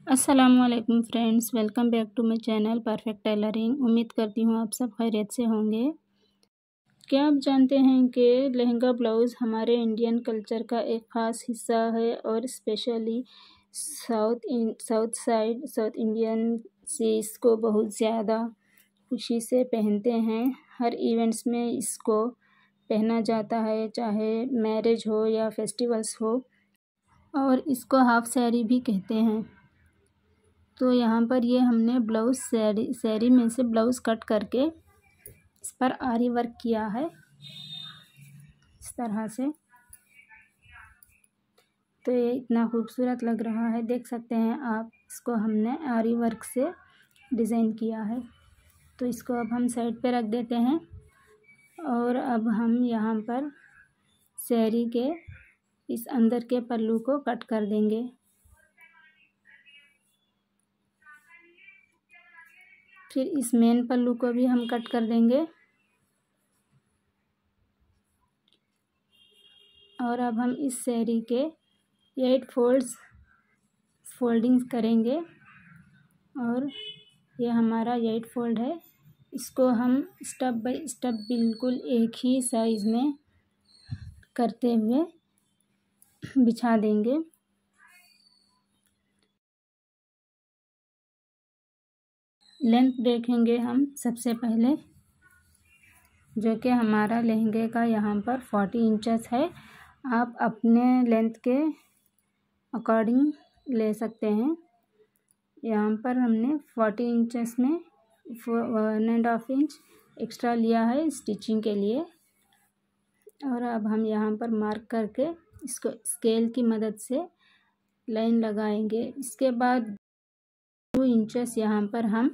अस्सलामुअलैकुम friends, welcome back to my channel perfect tailoring. उम्मीद करती हूँ आप सब खैरियत से होंगे। क्या आप जानते हैं कि लहंगा ब्लाउज़ हमारे इंडियन कल्चर का एक ख़ास हिस्सा है और स्पेशली साउथ इंडियन से इसको बहुत ज़्यादा खुशी से पहनते हैं। हर इवेंट्स में इसको पहना जाता है, चाहे मैरिज हो या फेस्टिवल्स हो, और इसको हाफ सैरी भी कहते हैं। तो यहाँ पर ये हमने ब्लाउज़ सैरी में से ब्लाउज़ कट करके इस पर आरी वर्क किया है इस तरह से। तो ये इतना खूबसूरत लग रहा है, देख सकते हैं आप। इसको हमने आरी वर्क से डिज़ाइन किया है। तो इसको अब हम साइड पे रख देते हैं और अब हम यहाँ पर सैरी के इस अंदर के पल्लू को कट कर देंगे। फिर इस मेन पल्लू को भी हम कट कर देंगे और अब हम इस सैरी के 8 फोल्डिंग्स करेंगे और ये हमारा 8 फोल्ड है। इसको हम स्टेप बाय स्टेप बिल्कुल एक ही साइज़ में करते हुए बिछा देंगे। लेंथ देखेंगे हम सबसे पहले, जो कि हमारा लहंगे का यहाँ पर 40 इंचेस है। आप अपने लेंथ के अकॉर्डिंग ले सकते हैं। यहाँ पर हमने 40 इंचेस में 1.5 इंच एक्स्ट्रा लिया है स्टिचिंग के लिए। और अब हम यहाँ पर मार्क करके इसको स्केल की मदद से लाइन लगाएंगे। इसके बाद 2 इंचेस यहाँ पर हम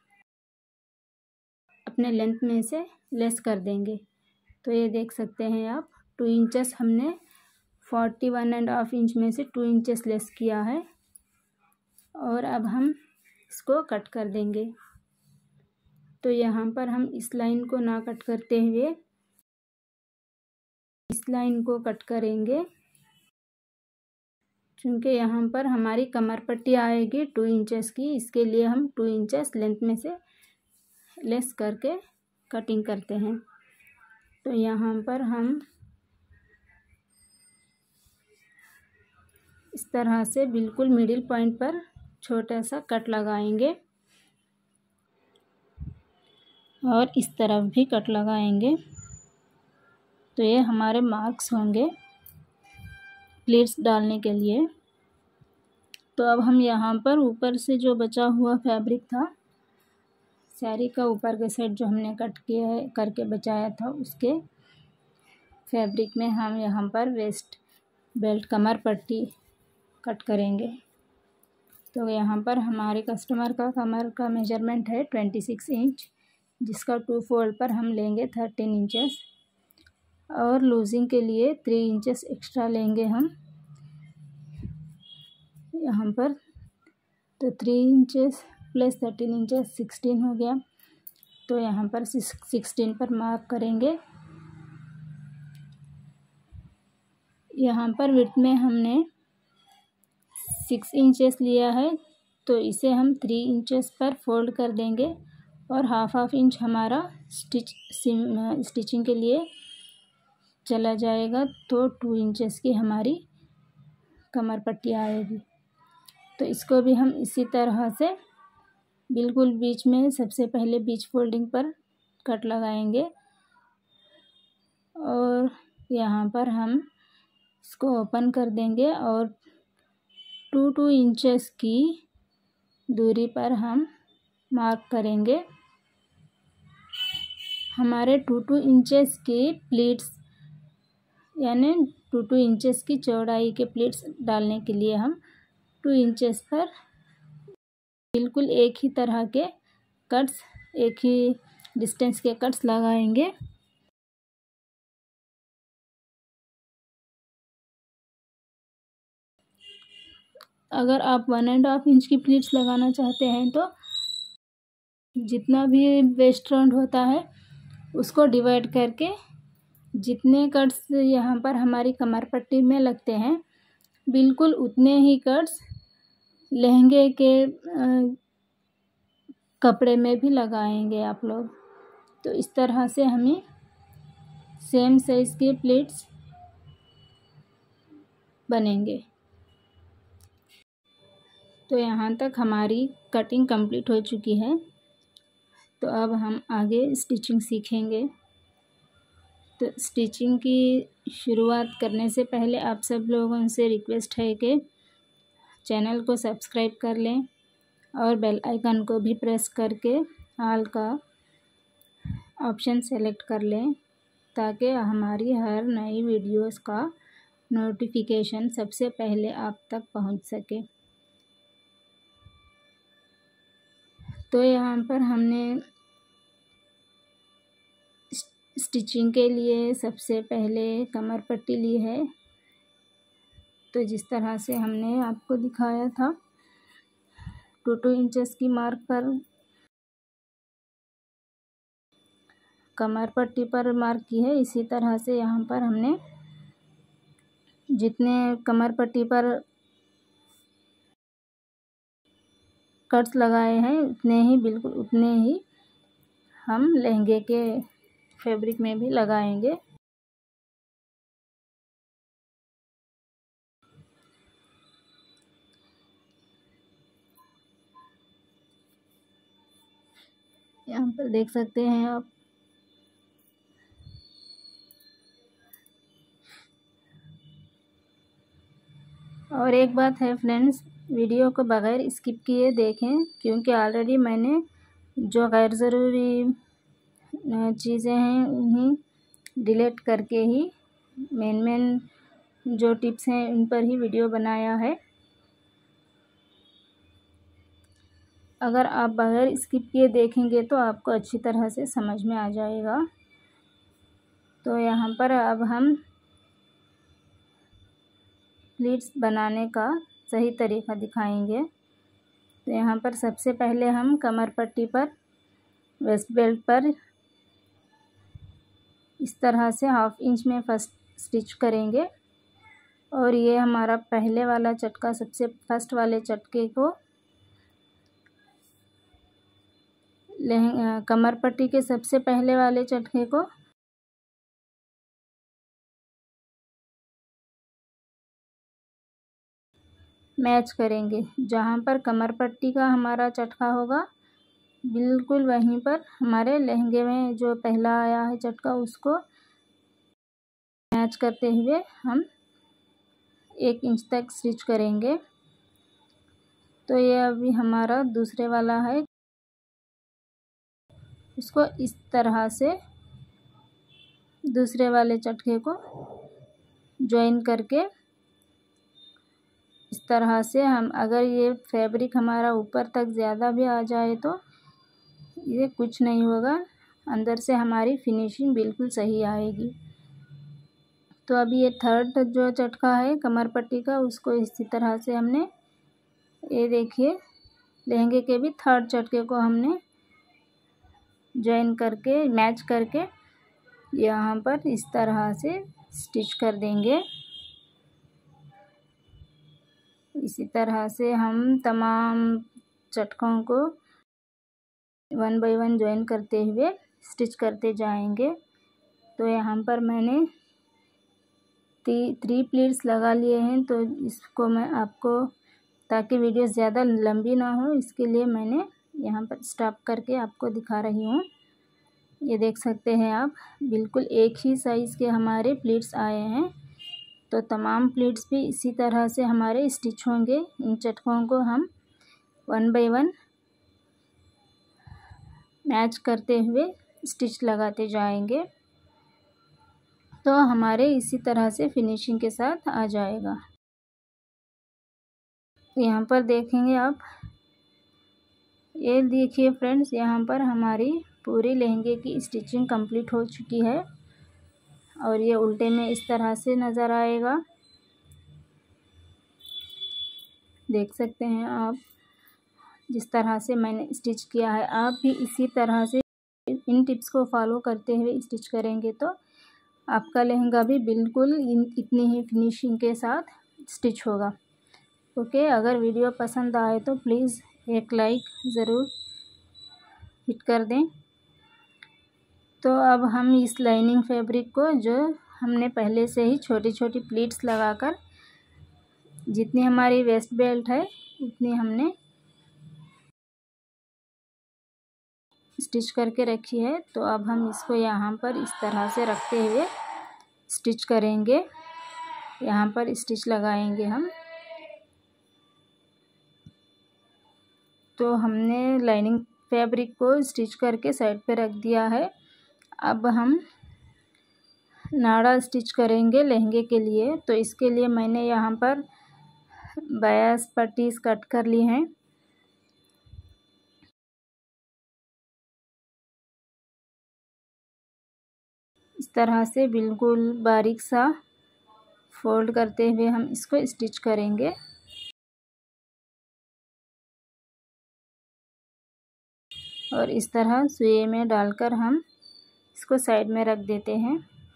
अपने लेंथ में से लेस कर देंगे। तो ये देख सकते हैं आप, 2 इंचेस हमने 41.5 इंच में से 2 इंचेस लेस किया है। और अब हम इसको कट कर देंगे। तो यहाँ पर हम इस लाइन को ना कट करते हुए इस लाइन को कट करेंगे, क्योंकि यहाँ पर हमारी कमर पट्टी आएगी 2 इंचेस की। इसके लिए हम 2 इंचेस लेंथ में से लेस करके कटिंग करते हैं। तो यहाँ पर हम इस तरह से बिल्कुल मिडिल पॉइंट पर छोटा सा कट लगाएंगे और इस तरफ भी कट लगाएंगे। तो ये हमारे मार्क्स होंगे प्लीट्स डालने के लिए। तो अब हम यहाँ पर ऊपर से जो बचा हुआ फैब्रिक था, साड़ी का ऊपर के साइड जो हमने कट किया करके बचाया था, उसके फैब्रिक में हम यहाँ पर वेस्ट बेल्ट कमर पट्टी कट करेंगे। तो यहाँ पर हमारे कस्टमर का कमर का मेजरमेंट है 26 इंच, जिसका 2 फोल्ड पर हम लेंगे 13 इंचेस और लूजिंग के लिए 3 इंचेस एक्स्ट्रा लेंगे हम यहाँ पर। तो 3 इंचेस प्लस 13 इंचेस 16 हो गया। तो यहाँ पर 16 पर मार्क करेंगे। यहाँ पर विड्थ में हमने 6 इंचेस लिया है, तो इसे हम 3 इंचेस पर फोल्ड कर देंगे और हाफ इंच हमारा स्टिचिंग के लिए चला जाएगा। तो 2 इंचेस की हमारी कमर पट्टी आएगी। तो इसको भी हम इसी तरह से बिल्कुल बीच में सबसे पहले बीच फोल्डिंग पर कट लगाएंगे और यहाँ पर हम इसको ओपन कर देंगे और 2 इंचेस की दूरी पर हम मार्क करेंगे। हमारे 2 इंचेस की प्लीट्स यानी 2 इंचेस की चौड़ाई के प्लीट्स डालने के लिए हम 2 इंचेस पर बिल्कुल एक ही तरह के कट्स, एक ही डिस्टेंस के कट्स लगाएंगे। अगर आप 1.5 इंच की प्लीट्स लगाना चाहते हैं तो जितना भी वेस्ट राउंड होता है उसको डिवाइड करके जितने कट्स यहाँ पर हमारी कमर पट्टी में लगते हैं, बिल्कुल उतने ही कट्स लहंगे के कपड़े में भी लगाएंगे आप लोग। तो इस तरह से हमें सेम साइज़ के प्लेट्स बनेंगे। तो यहाँ तक हमारी कटिंग कंप्लीट हो चुकी है। तो अब हम आगे स्टिचिंग सीखेंगे। तो स्टिचिंग की शुरुआत करने से पहले आप सब लोगों से रिक्वेस्ट है कि चैनल को सब्सक्राइब कर लें और बेल आइकन को भी प्रेस करके ऑल का ऑप्शन सेलेक्ट कर लें, ताकि हमारी हर नई वीडियोस का नोटिफिकेशन सबसे पहले आप तक पहुंच सके। तो यहाँ पर हमने स्टिचिंग के लिए सबसे पहले कमर पट्टी ली है। तो जिस तरह से हमने आपको दिखाया था 2 इंचेस की मार्क पर कमर पट्टी पर मार्क की है, इसी तरह से यहाँ पर हमने जितने कमर पट्टी पर कट्स लगाए हैं उतने ही, बिल्कुल उतने ही हम लहंगे के फैब्रिक में भी लगाएंगे। यहाँ पर देख सकते हैं आप। और एक बात है फ्रेंड्स, वीडियो को बगैर स्किप किए देखें, क्योंकि ऑलरेडी मैंने जो गैर ज़रूरी चीज़ें हैं उन्हें डिलीट करके ही मेन जो टिप्स हैं उन पर ही वीडियो बनाया है। अगर आप बगैर स्किप किए देखेंगे तो आपको अच्छी तरह से समझ में आ जाएगा। तो यहाँ पर अब हम प्लीट्स बनाने का सही तरीका दिखाएंगे। तो यहाँ पर सबसे पहले हम कमर पट्टी पर वेस्ट बेल्ट पर इस तरह से 1/2 इंच में फर्स्ट स्टिच करेंगे। और ये हमारा पहले वाला चटका, सबसे फर्स्ट वाले चटके को कमर पट्टी के सबसे पहले वाले चटके को मैच करेंगे। जहाँ पर कमर पट्टी का हमारा चटका होगा बिल्कुल वहीं पर हमारे लहंगे में जो पहला आया है चटका उसको मैच करते हुए हम 1 इंच तक स्टिच करेंगे। तो ये अभी हमारा दूसरे वाला है, इसको इस तरह से दूसरे वाले चटके को ज्वाइन करके इस तरह से हम, अगर ये फैब्रिक हमारा ऊपर तक ज़्यादा भी आ जाए तो ये कुछ नहीं होगा, अंदर से हमारी फिनिशिंग बिल्कुल सही आएगी। तो अभी ये थर्ड जो चटका है कमर पट्टी का, उसको इसी तरह से हमने, ये देखिए लहंगे के भी थर्ड चटके को हमने ज्वाइन करके मैच करके यहाँ पर इस तरह से स्टिच कर देंगे। इसी तरह से हम तमाम चटकों को 1 बाय 1 ज्वाइन करते हुए स्टिच करते जाएंगे। तो यहाँ पर मैंने 3 प्लीट्स लगा लिए हैं। तो इसको मैं आपको, ताकि वीडियो ज़्यादा लंबी ना हो, इसके लिए मैंने यहाँ पर स्टॉप करके आपको दिखा रही हूँ। ये देख सकते हैं आप, बिल्कुल एक ही साइज़ के हमारे प्लीट्स आए हैं। तो तमाम प्लीट्स भी इसी तरह से हमारे स्टिच होंगे। इन चटकों को हम 1 बाय 1 मैच करते हुए स्टिच लगाते जाएंगे। तो हमारे इसी तरह से फिनिशिंग के साथ आ जाएगा। यहाँ पर देखेंगे आप, ये देखिए फ्रेंड्स, यहाँ पर हमारी पूरी लहंगे की स्टिचिंग कंप्लीट हो चुकी है। और ये उल्टे में इस तरह से नज़र आएगा, देख सकते हैं आप। जिस तरह से मैंने स्टिच किया है, आप भी इसी तरह से इन टिप्स को फॉलो करते हुए स्टिच करेंगे तो आपका लहंगा भी बिल्कुल इतनी ही फिनिशिंग के साथ स्टिच होगा। ओके, अगर वीडियो पसंद आए तो प्लीज़ एक लाइक ज़रूर हिट कर दें। तो अब हम इस लाइनिंग फैब्रिक को, जो हमने पहले से ही छोटी छोटी प्लीट्स लगाकर, जितनी हमारी वेस्ट बेल्ट है उतनी हमने स्टिच करके रखी है, तो अब हम इसको यहाँ पर इस तरह से रखते हुए स्टिच करेंगे। यहाँ पर स्टिच लगाएंगे हम। तो हमने लाइनिंग फैब्रिक को स्टिच करके साइड पे रख दिया है। अब हम नाड़ा स्टिच करेंगे लहंगे के लिए। तो इसके लिए मैंने यहाँ पर 22 पट्टी कट कर ली हैं। इस तरह से बिल्कुल बारीक सा फोल्ड करते हुए हम इसको स्टिच करेंगे। और इस तरह सुई में डालकर हम इसको साइड में रख देते हैं।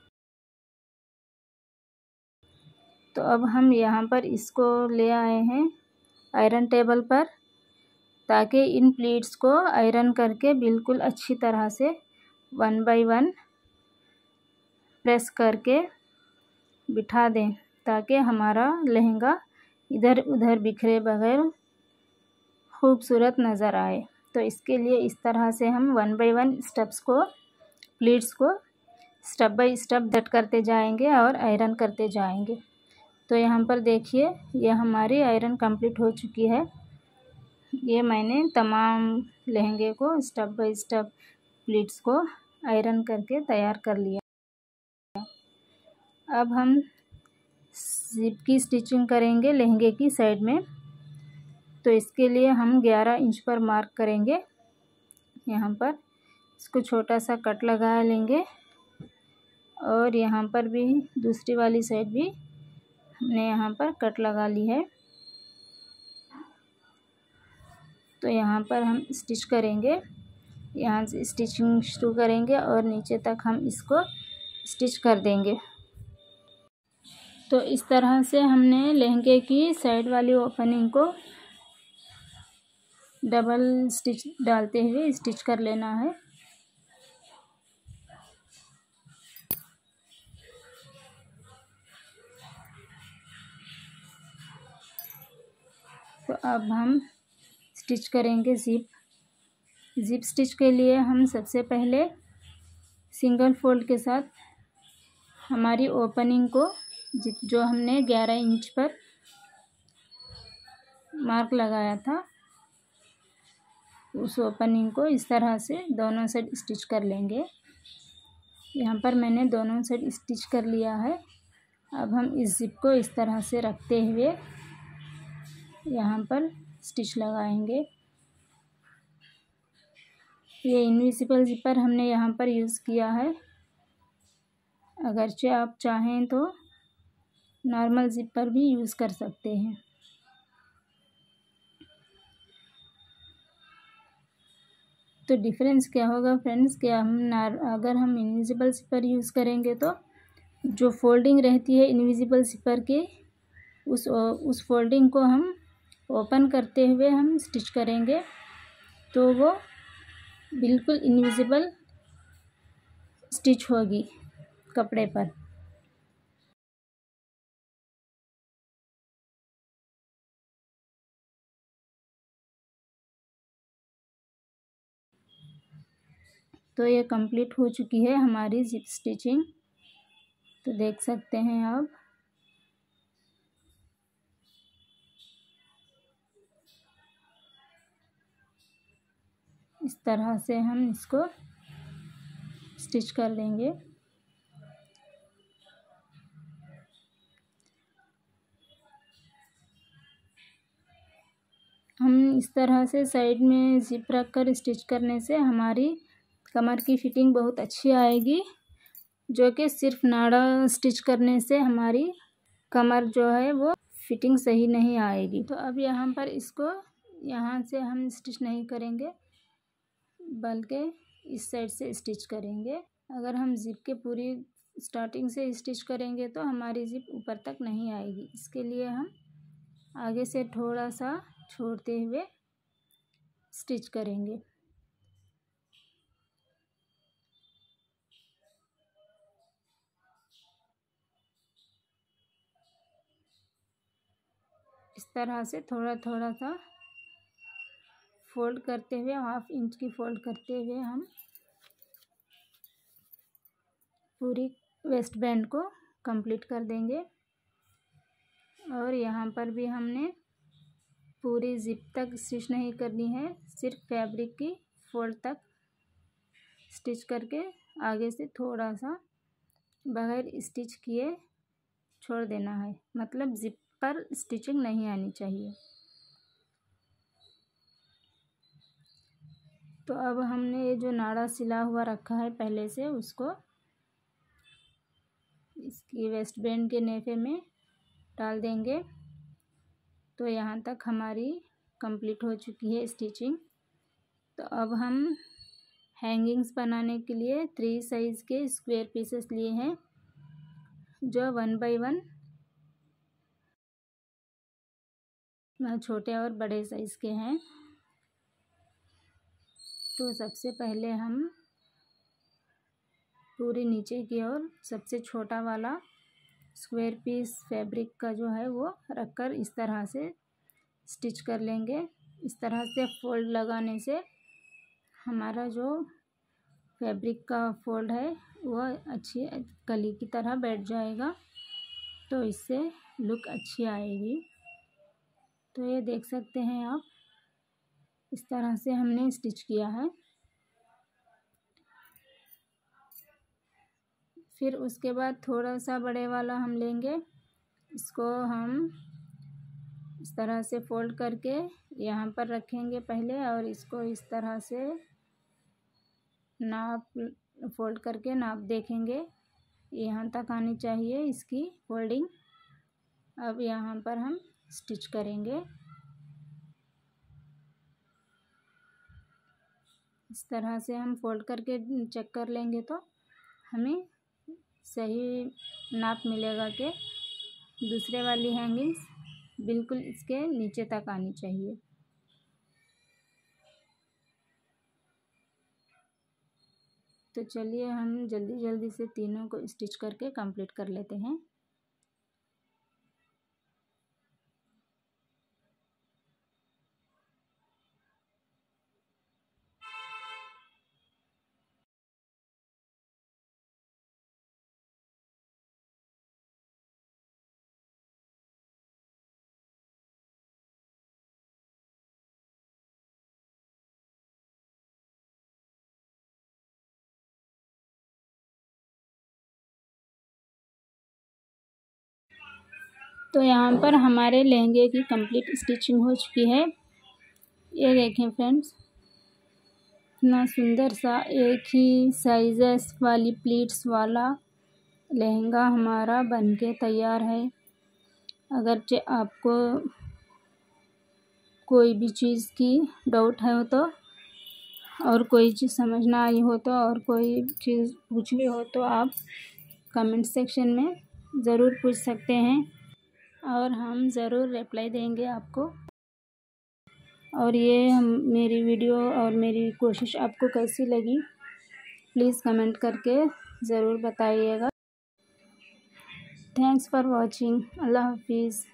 तो अब हम यहाँ पर इसको ले आए हैं आयरन टेबल पर, ताकि इन प्लीट्स को आयरन करके बिल्कुल अच्छी तरह से 1 बाय 1 प्रेस करके बिठा दें, ताकि हमारा लहंगा इधर उधर बिखरे बगैर खूबसूरत नज़र आए। तो इसके लिए इस तरह से हम 1 बाय 1 स्टेप्स को, प्लीट्स को स्टेप बाय स्टेप कट करते जाएंगे और आयरन करते जाएंगे। तो यहाँ पर देखिए, ये हमारी आयरन कंप्लीट हो चुकी है। ये मैंने तमाम लहंगे को स्टेप बाय स्टेप प्लीट्स को आयरन करके तैयार कर लिया। अब हम जिप की स्टिचिंग करेंगे लहंगे की साइड में। तो इसके लिए हम 11 इंच पर मार्क करेंगे। यहाँ पर इसको छोटा सा कट लगा लेंगे और यहाँ पर भी दूसरी वाली साइड भी हमने यहाँ पर कट लगा ली है। तो यहाँ पर हम स्टिच करेंगे, यहाँ से स्टिचिंग शुरू करेंगे और नीचे तक हम इसको स्टिच कर देंगे। तो इस तरह से हमने लहंगे की साइड वाली ओपनिंग को डबल स्टिच डालते हुए स्टिच कर लेना है। तो अब हम स्टिच करेंगे जिप स्टिच के लिए हम सबसे पहले सिंगल फोल्ड के साथ हमारी ओपनिंग को, जो हमने 11 इंच पर मार्क लगाया था, उस ओपनिंग को इस तरह से दोनों साइड स्टिच कर लेंगे। यहाँ पर मैंने दोनों साइड स्टिच कर लिया है। अब हम इस जिप को इस तरह से रखते हुए यहाँ पर स्टिच लगाएंगे। ये इनविजिबल जिपर हमने यहाँ पर यूज़ किया है। अगरचे आप चाहें तो नॉर्मल जिपर भी यूज़ कर सकते हैं। तो डिफरेंस क्या होगा फ्रेंड्स, कि अगर हम इनविजिबल जिपर यूज़ करेंगे तो जो फोल्डिंग रहती है इनविजिबल जिपर के, उस फोल्डिंग को हम ओपन करते हुए हम स्टिच करेंगे, तो वो बिल्कुल इनविजिबल स्टिच होगी कपड़े पर। तो ये कंप्लीट हो चुकी है हमारी जिप स्टिचिंग। तो देख सकते हैं आप। इस तरह से हम इसको स्टिच कर देंगे। हम इस तरह से साइड में जिप रख कर स्टिच करने से हमारी कमर की फिटिंग बहुत अच्छी आएगी, जो कि सिर्फ नाड़ा स्टिच करने से हमारी कमर जो है वो फिटिंग सही नहीं आएगी। तो अब यहाँ पर इसको यहाँ से हम स्टिच नहीं करेंगे, बल्कि इस साइड से स्टिच करेंगे। अगर हम जिप के पूरी स्टार्टिंग से स्टिच करेंगे तो हमारी जिप ऊपर तक नहीं आएगी। इसके लिए हम आगे से थोड़ा सा छोड़ते हुए स्टिच करेंगे। इस तरह से थोड़ा थोड़ा सा फोल्ड करते हुए, 1/2 इंच की फोल्ड करते हुए हम पूरी वेस्ट बैंड को कंप्लीट कर देंगे। और यहाँ पर भी हमने पूरी जिप तक स्टिच नहीं करनी है, सिर्फ फैब्रिक की फोल्ड तक स्टिच करके आगे से थोड़ा सा बगैर स्टिच किए छोड़ देना है, मतलब जिप पर स्टिचिंग नहीं आनी चाहिए। तो अब हमने ये जो नाड़ा सिला हुआ रखा है पहले से, उसको इसकी वेस्ट बैंड के नेफे में डाल देंगे। तो यहाँ तक हमारी कंप्लीट हो चुकी है स्टिचिंग। तो अब हम हैंगिंग्स बनाने के लिए 3 साइज़ के स्क्वायर पीसेस लिए हैं, जो 1 बाय 1 छोटे और बड़े साइज़ के हैं। तो सबसे पहले हम पूरी नीचे की ओर सबसे छोटा वाला स्क्वायर पीस फैब्रिक का जो है वो रखकर इस तरह से स्टिच कर लेंगे। इस तरह से फोल्ड लगाने से हमारा जो फैब्रिक का फोल्ड है वह अच्छी कली की तरह बैठ जाएगा, तो इससे लुक अच्छी आएगी। तो ये देख सकते हैं आप, इस तरह से हमने स्टिच किया है। फिर उसके बाद थोड़ा सा बड़े वाला हम लेंगे, इसको हम इस तरह से फोल्ड करके यहाँ पर रखेंगे पहले, और इसको इस तरह से नाप फोल्ड करके नाप देखेंगे, यहाँ तक आनी चाहिए इसकी फोल्डिंग। अब यहाँ पर हम स्टिच करेंगे। इस तरह से हम फोल्ड करके चेक कर लेंगे तो हमें सही नाप मिलेगा कि दूसरे वाली हैंगिंग्स बिल्कुल इसके नीचे तक आनी चाहिए। तो चलिए हम जल्दी जल्दी से तीनों को स्टिच करके कंप्लीट कर लेते हैं। तो यहाँ पर हमारे लहंगे की कंप्लीट स्टिचिंग हो चुकी है। ये देखें फ्रेंड्स, इतना सुंदर सा एक ही साइजेस वाली प्लीट्स वाला लहंगा हमारा बनके तैयार है। अगर आपको कोई भी चीज़ की डाउट है तो, और कोई चीज़ समझ ना आई हो तो, और कोई चीज़ पूछनी हो तो आप कमेंट सेक्शन में ज़रूर पूछ सकते हैं, और हम ज़रूर रिप्लाई देंगे आपको। और ये मेरी वीडियो और मेरी कोशिश आपको कैसी लगी, प्लीज़ कमेंट करके ज़रूर बताइएगा। Thanks for watching. अल्लाह हाफिज़।